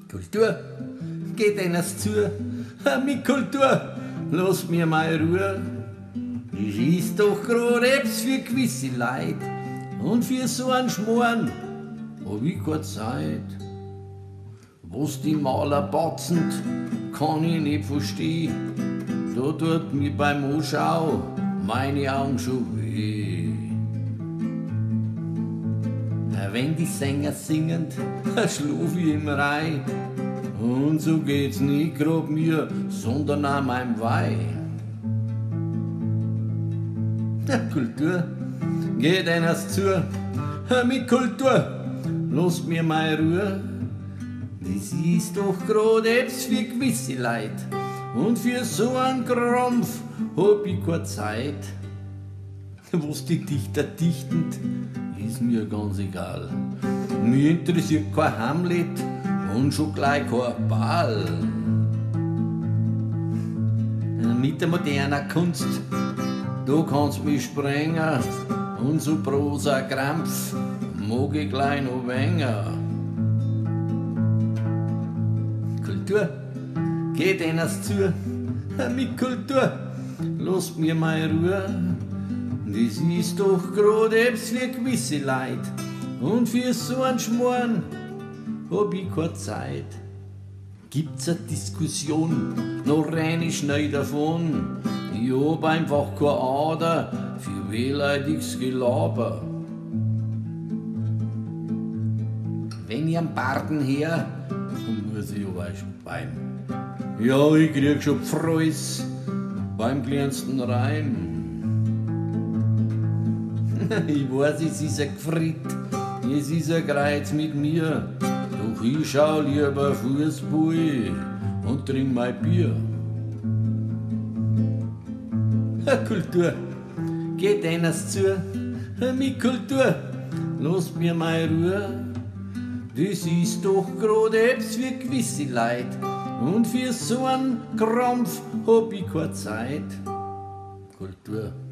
Kultur, geht eines zu, mit Kultur, lass mir mal Ruhe. Ich ist doch grad etwas für gewisse Leid und für so einen Schmoren hab ich keine Zeit. Was die Maler batzend, kann ich nicht verstehen, da tut mir beim Anschau meine Augen schon weh. Wenn die Sänger singend, schlaf ich im Reih. Und so geht's nicht grad mir, sondern auch meinem Weih. Kultur, geht eines zu, mit Kultur, lass mir mal Ruhe. Das ist doch grad etwas für gewisse Leid. Und für so einen Krampf hab ich keine Zeit. Was die Dichter dichtend, ist mir ganz egal. Mir interessiert kein Hamlet und schon gleich kein Ball. Mit der modernen Kunst, da kannst mich sprengen und so Prosa-Krampf mag ich gleich noch weniger. Kultur, geht eines zu, mit Kultur, lasst mir mal Ruhe. Das ist doch grad etwas für gewisse Leid und für so einen Schmoren hab ich keine Zeit. Gibt's eine Diskussion, noch rein ich schnell davon. Ich hab einfach keine Ader für wehleidiges Gelaber. Wenn ich am Barden her, dann muss ich aber beim. Ja, ich krieg schon Pfreus beim kleinsten Reim. Ich weiß, es ist ein Gefritt, es ist ein Kreuz mit mir, doch ich schau lieber Fußball und trink mein Bier. Kultur, geht eines zu, mit Kultur, lass mir mal Ruhe. Das ist doch grad etwas für gewisse Leid und für so einen Krampf hab ich keine Zeit. Kultur.